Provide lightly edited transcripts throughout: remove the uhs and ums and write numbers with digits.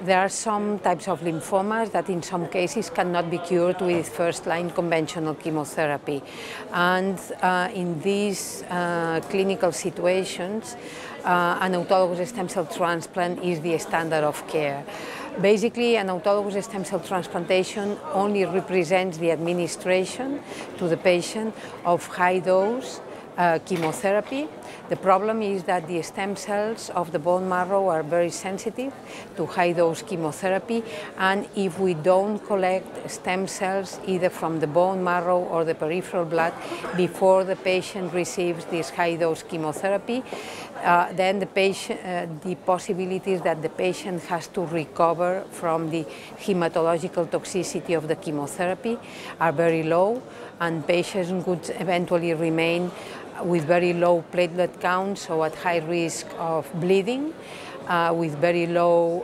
There are some types of lymphomas that in some cases cannot be cured with first-line conventional chemotherapy. And in these clinical situations, an autologous stem cell transplant is the standard of care. Basically, an autologous stem cell transplantation only represents the administration to the patient of high-dose chemotherapy. The problem is that the stem cells of the bone marrow are very sensitive to high-dose chemotherapy, and if we don't collect stem cells either from the bone marrow or the peripheral blood before the patient receives this high-dose chemotherapy, then the possibilities that the patient has to recover from the hematological toxicity of the chemotherapy are very low, and patients could eventually remain with very low platelet counts, so at high risk of bleeding, with very low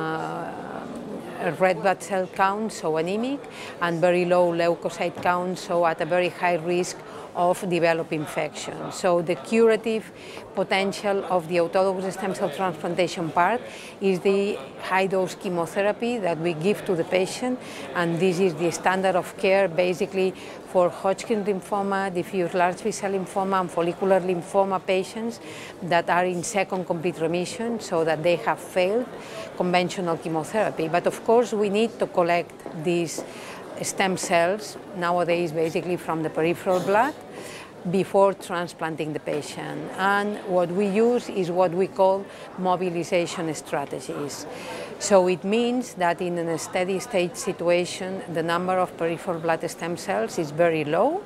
red blood cell counts, so anemic, and very low leukocyte counts, so at a very high risk of developing infection. So the curative potential of the autologous stem cell transplantation part is the high-dose chemotherapy that we give to the patient, and this is the standard of care basically for Hodgkin lymphoma, diffuse large B-cell lymphoma, and follicular lymphoma patients that are in second complete remission, so that they have failed conventional chemotherapy. But of course we need to collect these stem cells nowadays basically from the peripheral blood before transplanting the patient. And what we use is what we call mobilization strategies. So it means that in a steady state situation, the number of peripheral blood stem cells is very low,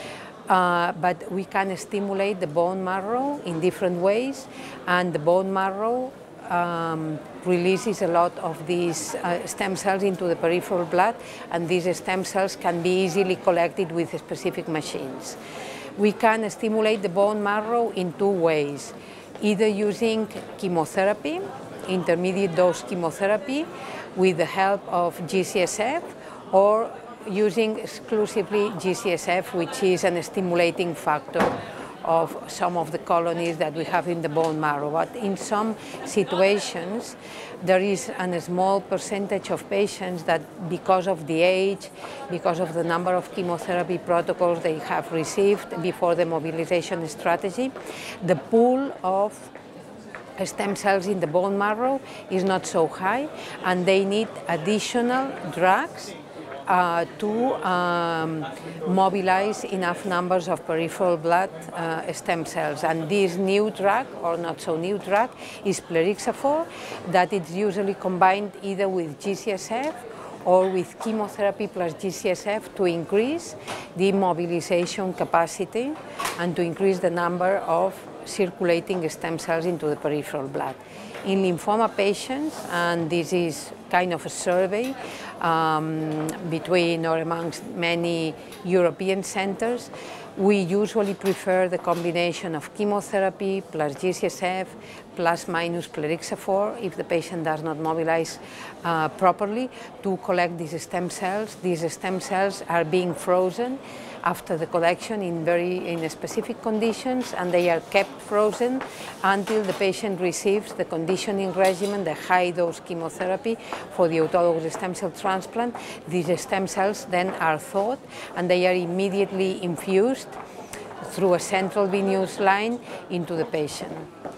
but we can stimulate the bone marrow in different ways, and the bone marrow releases a lot of these stem cells into the peripheral blood, and these stem cells can be easily collected with specific machines. We can stimulate the bone marrow in two ways, either using chemotherapy, intermediate dose chemotherapy, with the help of G-CSF, or using exclusively G-CSF, which is a stimulating factor of some of the colonies that we have in the bone marrow. But in some situations, there is a small percentage of patients that, because of the age, because of the number of chemotherapy protocols they have received before the mobilization strategy, the pool of stem cells in the bone marrow is not so high, and they need additional drugs to mobilize enough numbers of peripheral blood stem cells. And this new drug, or not so new drug, is plerixafor, that is usually combined either with G-CSF or with chemotherapy plus G-CSF to increase the mobilization capacity and to increase the number of circulating stem cells into the peripheral blood. In lymphoma patients, and this is kind of a survey between or amongst many European centers, we usually prefer the combination of chemotherapy plus G-CSF plus minus plerixafor if the patient does not mobilize properly to collect these stem cells. These stem cells are being frozen after the collection in specific conditions, and they are kept frozen until the patient receives the conditioning regimen, the high-dose chemotherapy for the autologous stem cell transplant. These stem cells then are thawed, and they are immediately infused through a central venous line into the patient.